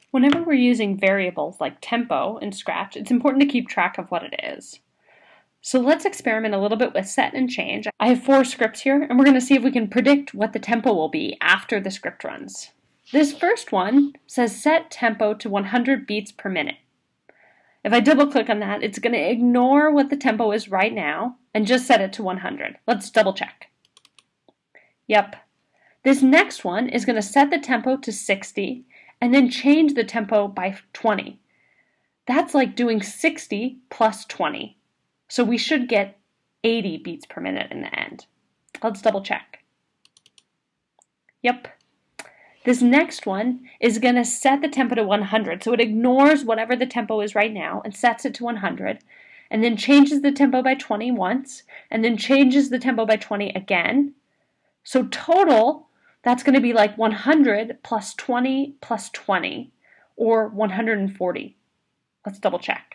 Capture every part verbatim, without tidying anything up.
Whenever we're using variables like tempo in Scratch, it's important to keep track of what it is. So let's experiment a little bit with set and change. I have four scripts here, and we're going to see if we can predict what the tempo will be after the script runs. This first one says set tempo to one hundred beats per minute. If I double click on that, it's going to ignore what the tempo is right now and just set it to one hundred. Let's double check. Yep. This next one is going to set the tempo to sixty and then change the tempo by twenty. That's like doing sixty plus twenty. So we should get eighty beats per minute in the end. Let's double check. Yep. This next one is going to set the tempo to one hundred. So it ignores whatever the tempo is right now and sets it to one hundred, and then changes the tempo by twenty once, and then changes the tempo by twenty again. So total, that's going to be like one hundred plus twenty plus twenty, or one hundred forty. Let's double check.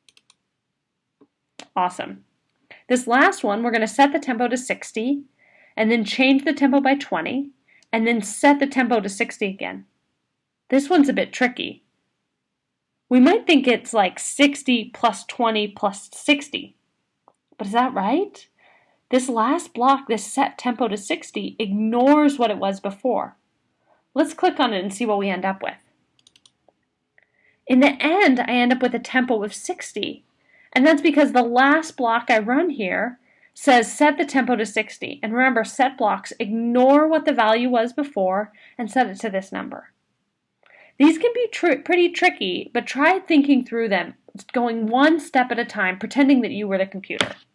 Awesome. This last one, we're going to set the tempo to sixty, and then change the tempo by twenty, and then set the tempo to sixty again. This one's a bit tricky. We might think it's like sixty plus twenty plus sixty, but is that right? This last block, this set tempo to sixty, ignores what it was before. Let's click on it and see what we end up with. In the end, I end up with a tempo of sixty, and that's because the last block I run here says set the tempo to sixty. And remember, set blocks ignore what the value was before and set it to this number. These can be tr pretty tricky, but try thinking through them, going one step at a time, pretending that you were the computer.